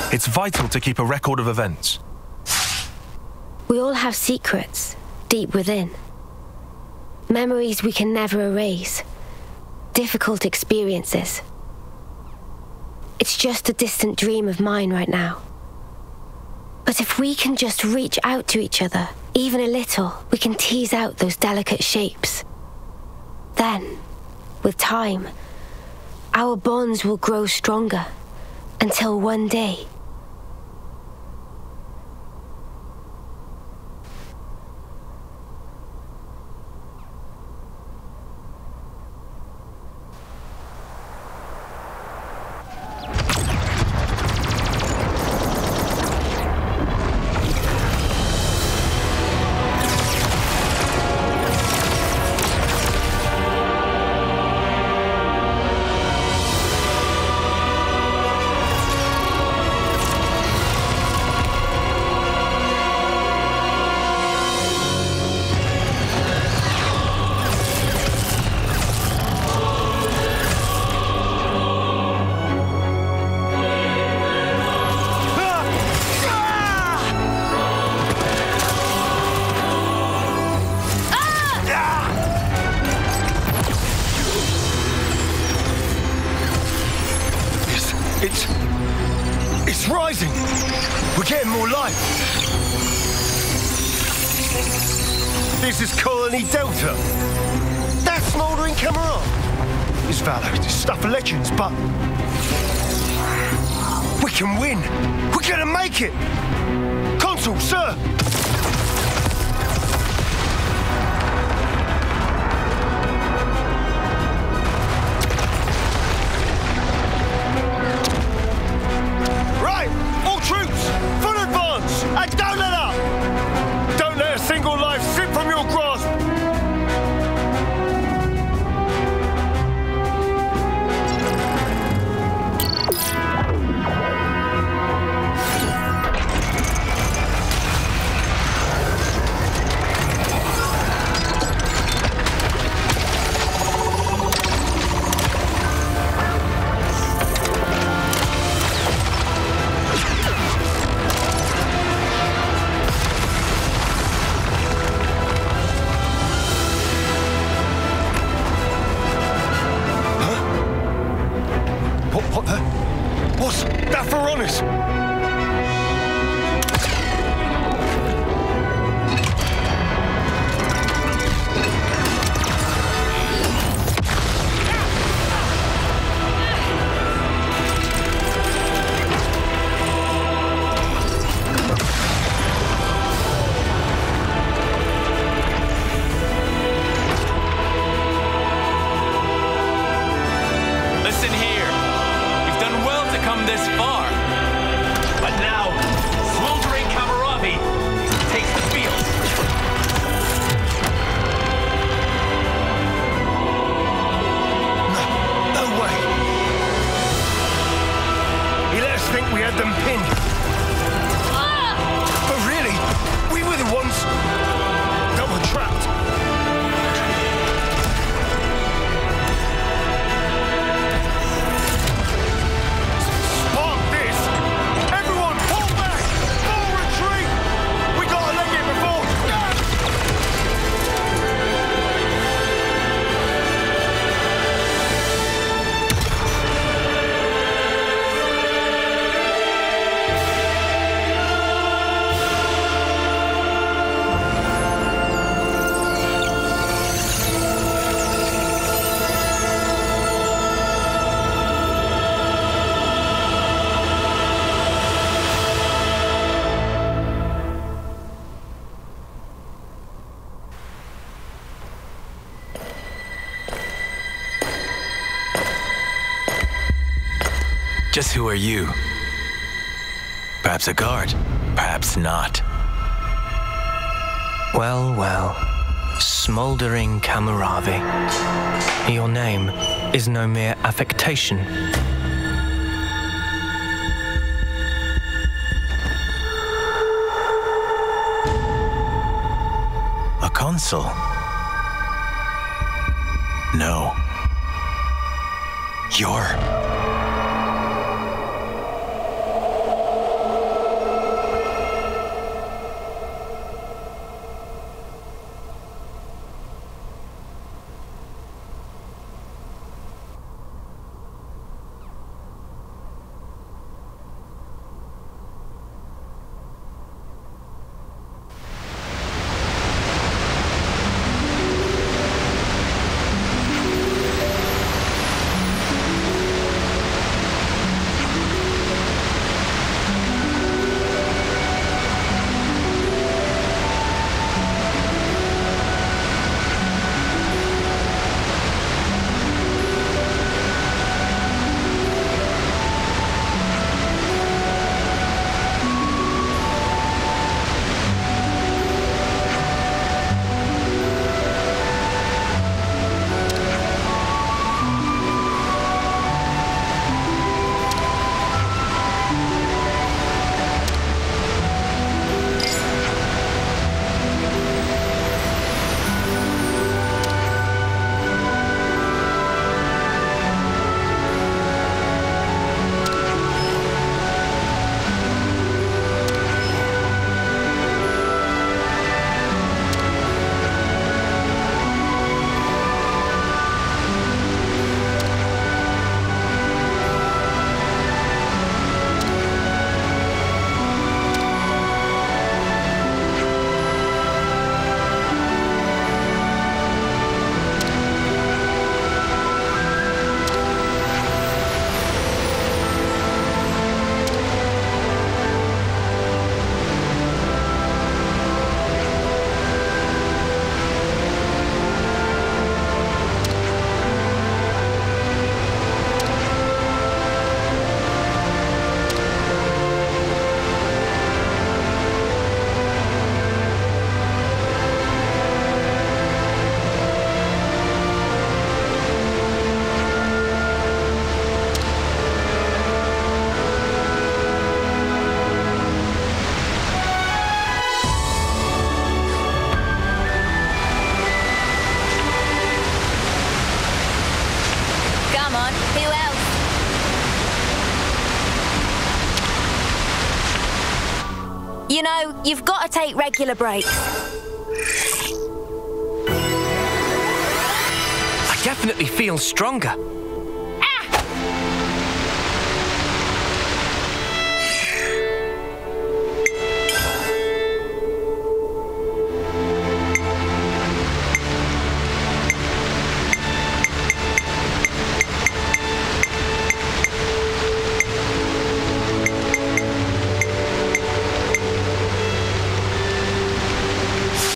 It's vital to keep a record of events. We all have secrets, deep within. Memories we can never erase. Difficult experiences. It's just a distant dream of mine right now. But if we can just reach out to each other, even a little, we can tease out those delicate shapes. Then, with time, our bonds will grow stronger, until one day... It's rising! We're getting more light! This is Colony Delta. That smouldering camera. It's valor, it's stuff of legends, but... we can win! We're gonna make it! Consul, sir! What's that for honest? Just who are you? Perhaps a guard, perhaps not. Well, well. Smoldering Kamaravi. Your name is no mere affectation. A consul? No. You know, you've got to take regular breaks. I definitely feel stronger.